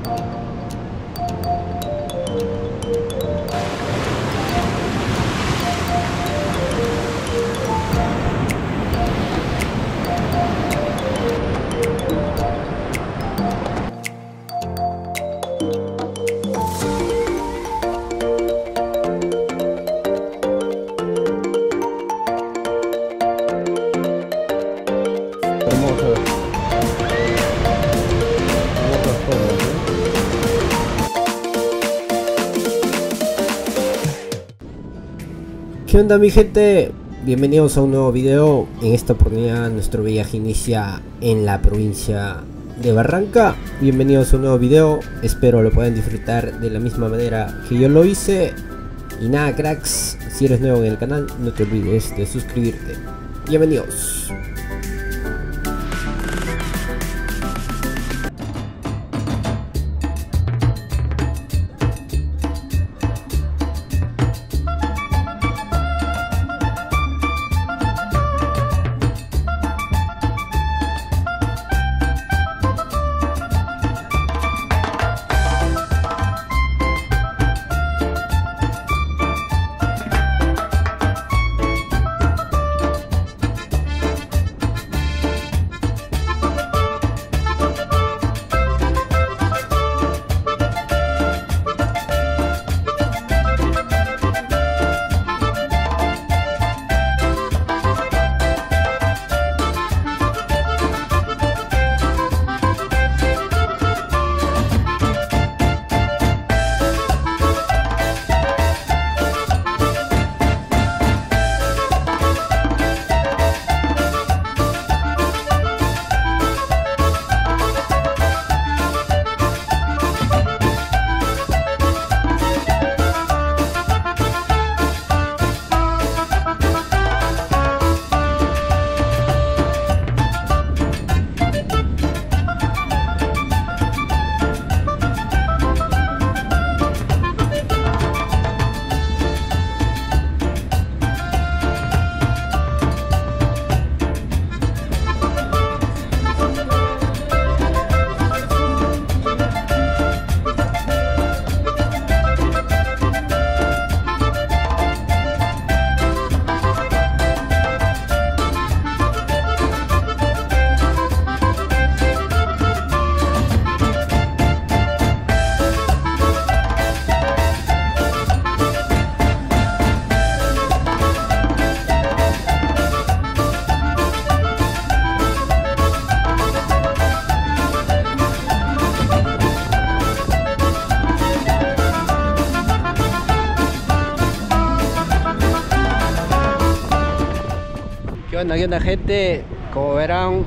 ¿Qué onda mi gente? Bienvenidos a un nuevo video. En esta oportunidad nuestro viaje inicia en la provincia de Barranca. Bienvenidos a un nuevo video, espero lo puedan disfrutar de la misma manera que yo lo hice. Y nada cracks, si eres nuevo en el canal no te olvides de suscribirte. Bienvenidos. ¿Qué onda gente? Como verán,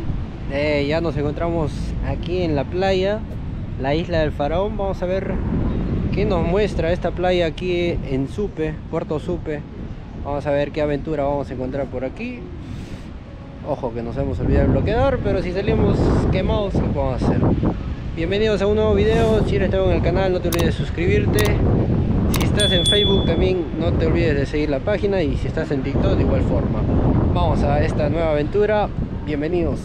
ya nos encontramos aquí en la playa, la isla del Faraón. Vamos a ver qué nos muestra esta playa aquí en Supe, Puerto Supe. Vamos a ver qué aventura vamos a encontrar por aquí. Ojo que nos hemos olvidado el bloqueador, pero si salimos quemados, ¿qué podemos hacer? Bienvenidos a un nuevo video. Si eres nuevo en el canal no te olvides de suscribirte. Si estás en Facebook también no te olvides de seguir la página, y si estás en TikTok de igual forma. Vamos a esta nueva aventura, bienvenidos.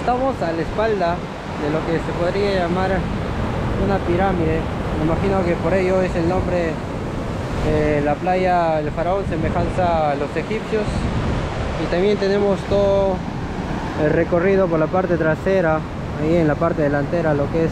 Estamos a la espalda de lo que se podría llamar una pirámide. Me imagino que por ello es el nombre de la playa El Faraón, semejanza a los egipcios. Y también tenemos todo el recorrido por la parte trasera, ahí en la parte delantera, lo que es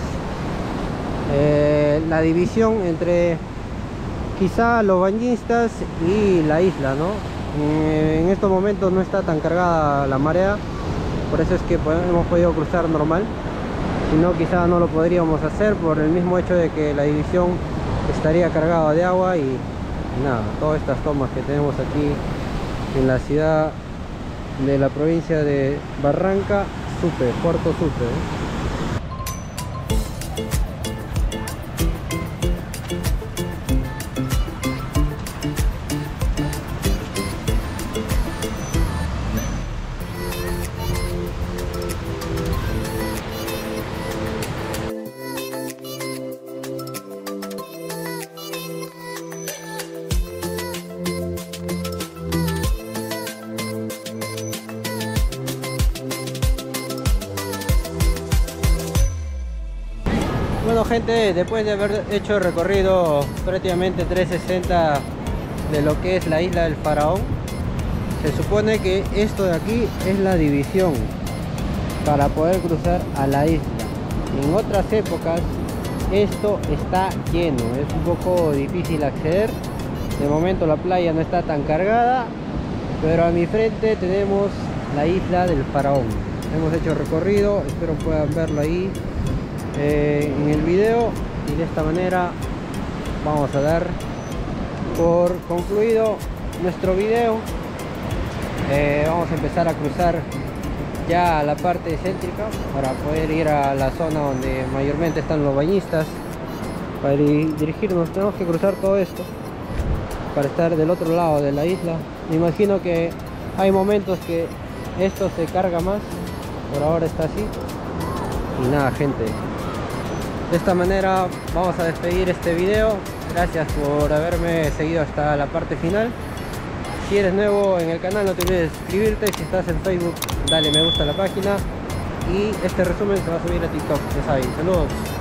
la división entre quizá los bañistas y la isla, ¿no? En estos momentos no está tan cargada la marea, por eso es que hemos podido cruzar normal. Si no, quizá no lo podríamos hacer por el mismo hecho de que la división estaría cargada de agua. Y nada, todas estas tomas que tenemos aquí en la ciudad de la provincia de Barranca, Supe, Puerto Supe, ¿eh? Bueno gente, después de haber hecho el recorrido prácticamente 360 de lo que es la isla del Faraón, se supone que esto de aquí es la división para poder cruzar a la isla. En otras épocas esto está lleno, es un poco difícil acceder. De momento la playa no está tan cargada, pero a mi frente tenemos la isla del Faraón. Hemos hecho el recorrido, espero puedan verlo ahí en el video, y de esta manera vamos a dar por concluido nuestro video. Vamos a empezar a cruzar ya a la parte céntrica para poder ir a la zona donde mayormente están los bañistas. Para dirigirnos tenemos que cruzar todo esto para estar del otro lado de la isla. Me imagino que hay momentos que esto se carga más, por ahora está así. Y nada gente, de esta manera vamos a despedir este video. Gracias por haberme seguido hasta la parte final. Si eres nuevo en el canal, no te olvides de suscribirte. Si estás en Facebook, dale me gusta a la página. Y este resumen se va a subir a TikTok, ya sabes. Saludos.